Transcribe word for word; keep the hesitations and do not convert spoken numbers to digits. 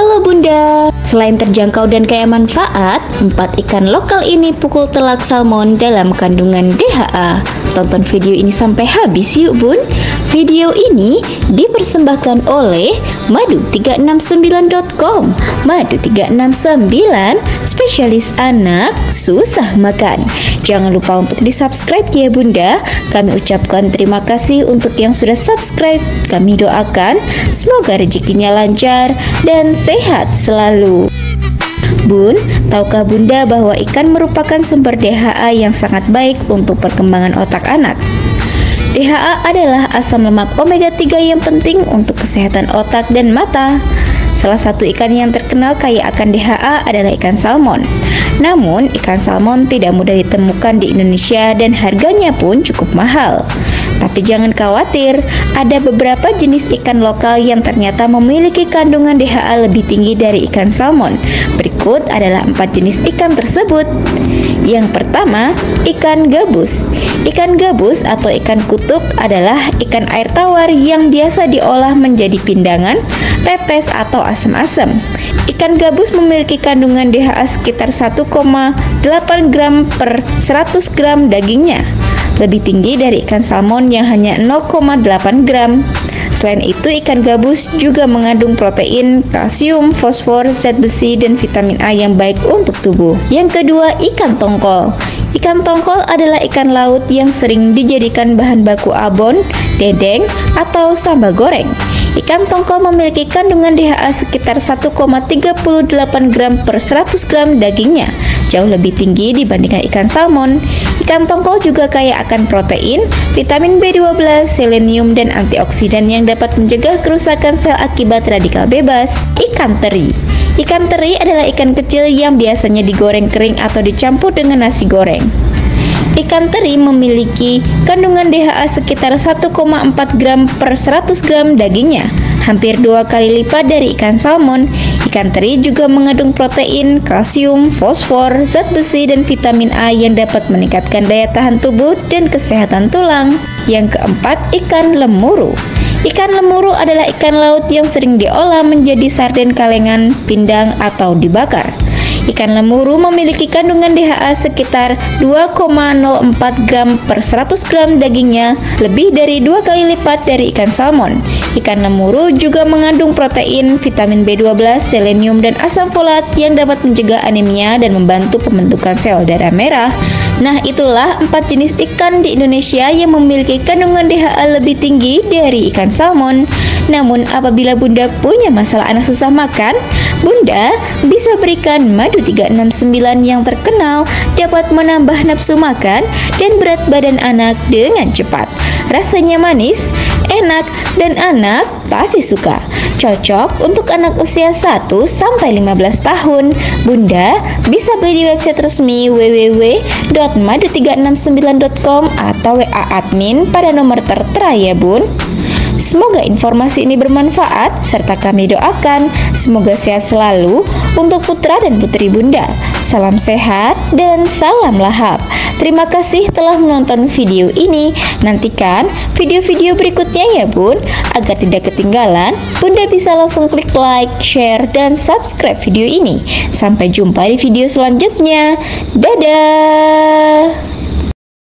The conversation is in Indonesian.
Halo Bunda, selain terjangkau dan kaya manfaat, empat ikan lokal ini pukul telak salmon dalam kandungan D H A. Tonton video ini sampai habis yuk Bun. Video ini dipersembahkan oleh madu tiga enam sembilan dot com. Madu tiga enam sembilan, spesialis anak susah makan. Jangan lupa untuk di-subscribe ya Bunda. Kami ucapkan terima kasih untuk yang sudah subscribe. Kami doakan semoga rezekinya lancar dan sehat selalu. Bun, tahukah Bunda bahwa ikan merupakan sumber D H A yang sangat baik untuk perkembangan otak anak? D H A adalah asam lemak omega tiga yang penting untuk kesehatan otak dan mata. Salah satu ikan yang terkenal kaya akan D H A adalah ikan salmon. Namun, ikan salmon tidak mudah ditemukan di Indonesia dan harganya pun cukup mahal. Tapi jangan khawatir, ada beberapa jenis ikan lokal yang ternyata memiliki kandungan D H A lebih tinggi dari ikan salmon. Berikut adalah empat jenis ikan tersebut. Yang pertama, ikan gabus. Ikan gabus atau ikan kutuk adalah ikan air tawar yang biasa diolah menjadi pindangan, pepes atau asam-asam. Ikan gabus memiliki kandungan D H A sekitar satu koma delapan gram per seratus gram dagingnya, lebih tinggi dari ikan salmon yang hanya nol koma delapan gram. Selain itu, ikan gabus juga mengandung protein, kalsium, fosfor, zat besi, dan vitamin A yang baik untuk tubuh. Yang kedua, ikan tongkol. Ikan tongkol adalah ikan laut yang sering dijadikan bahan baku abon, dedeng, atau sambal goreng. Ikan tongkol memiliki kandungan D H A sekitar satu koma tiga delapan gram per seratus gram dagingnya, jauh lebih tinggi dibandingkan ikan salmon. Ikan tongkol juga kaya akan protein, vitamin B dua belas, selenium, dan antioksidan yang dapat mencegah kerusakan sel akibat radikal bebas. Ikan teri. Ikan teri adalah ikan kecil yang biasanya digoreng kering atau dicampur dengan nasi goreng. Ikan teri memiliki kandungan D H A sekitar satu koma empat gram per seratus gram dagingnya, hampir dua kali lipat dari ikan salmon. Ikan teri juga mengandung protein, kalsium, fosfor, zat besi, dan vitamin A yang dapat meningkatkan daya tahan tubuh dan kesehatan tulang. Yang keempat, ikan lemuru. Ikan lemuru adalah ikan laut yang sering diolah menjadi sarden kalengan, pindang, atau dibakar. Ikan lemuru memiliki kandungan D H A sekitar dua koma nol empat gram per seratus gram dagingnya, lebih dari dua kali lipat dari ikan salmon. Ikan lemuru juga mengandung protein, vitamin B dua belas, selenium, dan asam folat yang dapat mencegah anemia dan membantu pembentukan sel darah merah. Nah, itulah empat jenis ikan di Indonesia yang memiliki kandungan D H A lebih tinggi dari ikan salmon. Namun, apabila Bunda punya masalah anak susah makan, Bunda bisa berikan madu tiga enam sembilan yang terkenal dapat menambah nafsu makan dan berat badan anak dengan cepat. Rasanya manis, enak, dan anak pasti suka. Cocok untuk anak usia satu sampai lima belas tahun. Bunda bisa beli di website resmi w w w dot madu tiga enam sembilan dot com atau W A admin pada nomor tertera ya Bun. Semoga informasi ini bermanfaat serta kami doakan semoga sehat selalu untuk putra dan putri Bunda. Salam sehat dan salam lahap. Terima kasih telah menonton video ini. Nantikan video-video berikutnya ya Bun. Agar tidak ketinggalan, Bunda bisa langsung klik like, share, dan subscribe video ini. Sampai jumpa di video selanjutnya. Dadah.